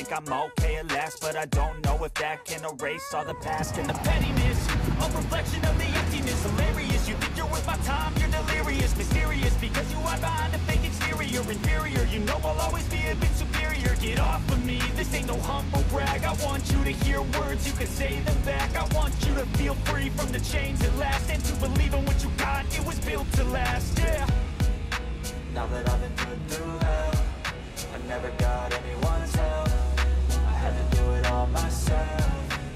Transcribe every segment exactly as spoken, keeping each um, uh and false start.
think I'm okay at last, but I don't know if that can erase all the past. And the pettiness, a reflection of the emptiness. Hilarious, you think you're worth my time, you're delirious. Mysterious, because you hide behind a fake exterior. Inferior, you know I'll always be a bit superior. Get off of me, this ain't no humble brag. I want you to hear words, you can say them back. I want you to feel free from the chains at last, and to believe in what you got, it was built to last, yeah. Now that I've been put through hell, I never got anyone's help. I had to do it all myself.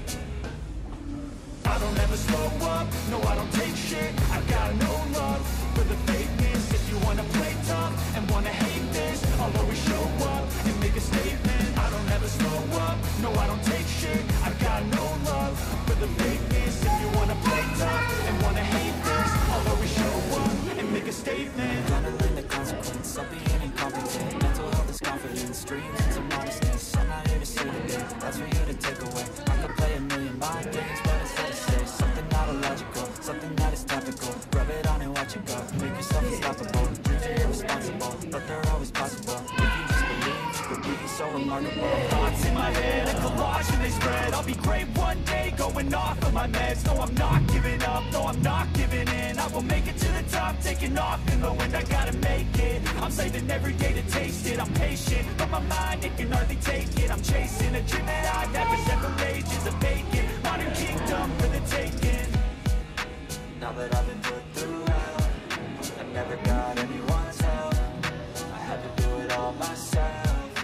I don't ever slow up, no I don't take shit. I've got no love for the fakeness. If you wanna play tough and wanna hate this, I'll always show up and make a statement. I don't ever slow up, no I don't take shit. I've got no love for the fakeness. If you wanna play tough and wanna hate this, I'll always show up and make a statement. Gonna learn the consequence of being incompetent. Mental health is confidence, dreams into modestness. I'm not here to say today, that's for you to take away. I could play a million mind games, but it's hard to say something not illogical, something that is topical. Rub it on and watch it go. Make yourself unstoppable. Dreams are irresponsible, but they're always possible. If you just believe, you could be so remarkable. Thoughts in my head, a collage and they spread. I'll be great one day, going off of my meds. No, I'm not giving up, no, I'm not giving in. I will make it to the top, taking off in the wind. I gotta make it, I'm saving every day to taste it. I'm patient, but my mind, it can hardly take it. I'm chasing a dream that I've had for several ages. A vacant, modern kingdom for the taking. Now that I've been put through hell, I never got anyone's help. I had to do it all myself.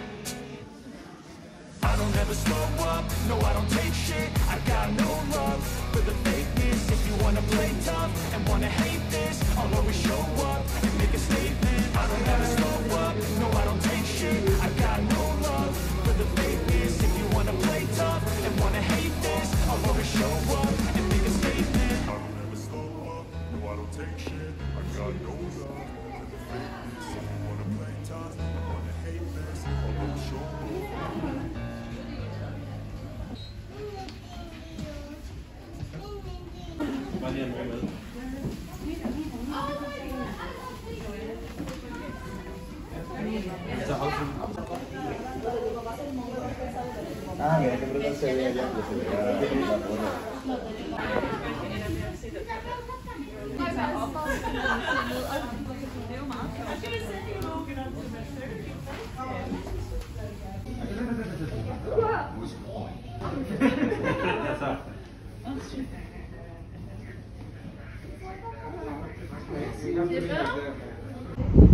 I don't ever slow up, no I don't take shit. I've got no love for the fakeness. If you wanna play tough and wanna hate this, I'll always show up and make a statement. I don't ever slow up, no I don't take shit. I've got no love for the fakeness. If you wanna play tough and wanna hate this, I'll always show up and make a statement. I don't ever slow up, no I don't take shit. I've got no love for the fakeness. If you wanna play tough and wanna hate this, I'll always show up. Ah, mira, que brutal se ve allá, que se ve la bola. C'est pas